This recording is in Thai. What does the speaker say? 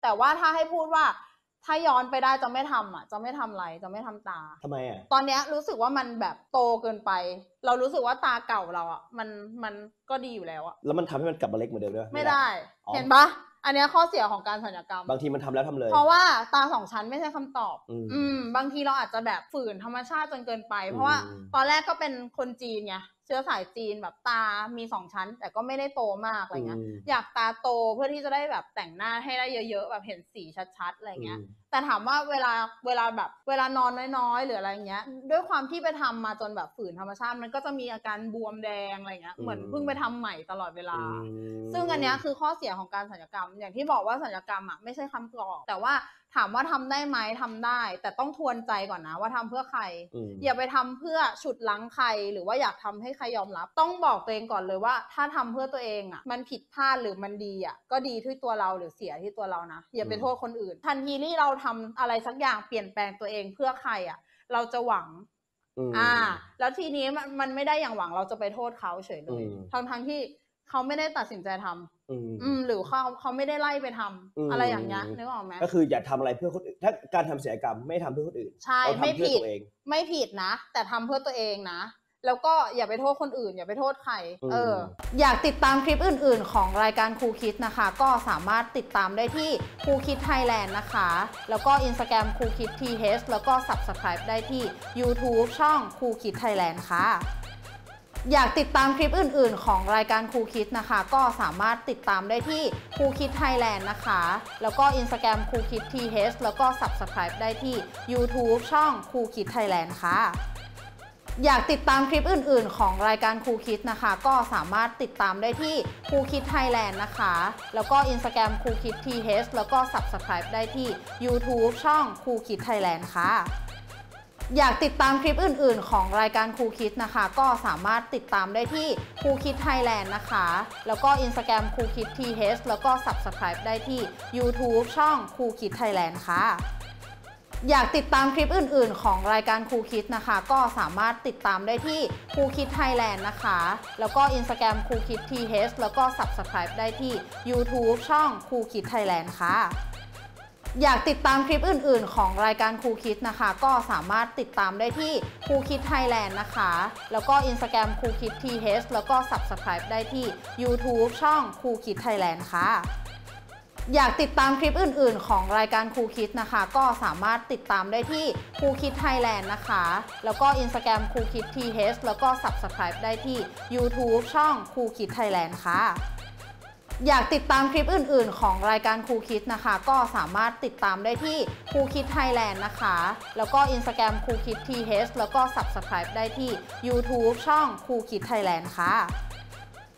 แต่ว่าถ้าให้พูดว่าถ้าย้อนไปได้จะไม่ทำอ่ะจะไม่ทำอะไรจะไม่ทำตาทำไมอ่ะตอนนี้รู้สึกว่ามันแบบโตเกินไปเรารู้สึกว่าตาเก่าเราอ่ะมันก็ดีอยู่แล้วอ่ะแล้วมันทำให้มันกลับมาเล็กเหมือนเดิมด้วยไม่ได้เห็นปะอันนี้ข้อเสียของการศัลยกรรมบางทีมันทำแล้วทำเลยเพราะว่าตา2ชั้นไม่ใช่คำตอบบางทีเราอาจจะแบบฝืนธรรมชาติจนเกินไปเพราะว่าตอนแรกก็เป็นคนจีนไงเชื้อสายจีนแบบตามี2ชั้นแต่ก็ไม่ได้โตมากอะไรเงี้ยอยากตาโตเพื่อที่จะได้แบบแต่งหน้าให้ได้เยอะๆแบบเห็นสีชัดๆอะไรเงี้ยแต่ถามว่าเวลานอนน้อยๆหรืออะไรเงี้ยด้วยความที่ไปทำมาจนแบบฝืนธรรมชาติมันก็จะมีอาการบวมแดงอะไรเงี้ยเหมือนเพิ่งไปทำใหม่ตลอดเวลาซึ่งอันนี้คือข้อเสียของการศัลยกรรมอย่างที่บอกว่าศัลยกรรมอ่ะไม่ใช่คำกรอกแต่ว่าถามว่าทำได้ไหมทำได้แต่ต้องทวนใจก่อนนะว่าทำเพื่อใครอย่าไปทำเพื่อฉุดรั้งใครหรือว่าอยากทำให้ใครยอมรับต้องบอกตัวเองก่อนเลยว่าถ้าทำเพื่อตัวเองอ่ะมันผิดพลาดหรือมันดีอ่ะก็ดีที่ตัวเราหรือเสียที่ตัวเรานะอย่าไปโทษคนอื่นทันทีที่เราทำอะไรสักอย่างเปลี่ยนแปลงตัวเองเพื่อใครอ่ะเราจะหวังแล้วทีนี้มันไม่ได้อย่างหวังเราจะไปโทษเขาเฉยเลยทั้งที่เขาไม่ได้ตัดสินใจทำหรือเขาไม่ได้ไล่ไปทำอะไรอย่างเงี้ยนึกออกไหมก็คืออย่าทำอะไรเพื่อคนอื่นถ้าการทำศัลยกรรมไม่ทำเพื่อคนอื่นใช่ไม่ผิดนะแต่ทำเพื่อตัวเองนะแล้วก็อย่าไปโทษคนอื่นอย่าไปโทษใครอยากติดตามคลิปอื่นๆของรายการครูคิดนะคะก็สามารถติดตามได้ที่ครูคิดไทยแลนด์นะคะแล้วก็ Instagram ครูคิด TH แล้วก็ Subscribe ได้ที่ YouTube ช่องครูคิดไทยแลนด์ค่ะอยากติดตามคลิปอื่นๆของรายการครูคิดนะคะก็สามารถติดตามได้ที่ครูคิดไทยแลนด์นะคะแล้วก็ Instagram ครูคิด TH แล้วก็ Subscribe ได้ที่ YouTube ช่องครูคิดไทยแลนด์ค่ะอยากติดตามคลิปอื่นๆของรายการครูคิดนะคะก็สามารถติดตามได้ที่ครูคิดไทยแลนด์นะคะแล้วก็ Instagram ครูคิด TH แล้วก็ Subscribe ได้ที่ YouTube ช่องครูคิดไทยแลนด์ค่ะอยากติดตามคลิปอื่นๆของรายการครูคิดนะคะก็สามารถติดตามได้ที่ครูคิดไทยแลนด์นะคะแล้วก็ Instagram ครูคิด TH แล้วก็ Subscribe ได้ที่ YouTube ช่องครูคิดไทยแลนด์ค่ะอยากติดตามคลิปอื่นๆของรายการครูคิดนะคะก็สามารถติดตามได้ที่ครูคิดไทยแลนด์นะคะแล้วก็ Instagram ครูคิด TH แล้วก็ Subscribe ได้ที่ YouTube ช่องครูคิดไทยแลนด์ค่ะอยากติดตามคลิปอื่นๆของรายการครูคิดนะคะก็สามารถติดตามได้ที่ครูคิดไทยแลนด์นะคะแล้วก็ Instagram ครูคิด TH แล้วก็ Subscribe ได้ที่ YouTube ช่องครูคิดไทยแลนด์ค่ะอยากติดตามคลิปอื่นๆของรายการครูคิดนะคะก็สามารถติดตามได้ที่ครูคิดไทยแลนด์นะคะแล้วก็ Instagram ครูคิด TH แล้วก็ Subscribe ได้ที่ YouTube ช่องครูคิดไทยแลนด์ค่ะอยากติดตามคลิปอื่นๆของรายการครูคิดนะคะก็สามารถติดตามได้ที่ครูคิดไทยแลนด์นะคะแล้วก็ Instagram ครูคิด TH แล้วก็ Subscribe ได้ที่ YouTube ช่องครูคิดไทยแลนด์ค่ะ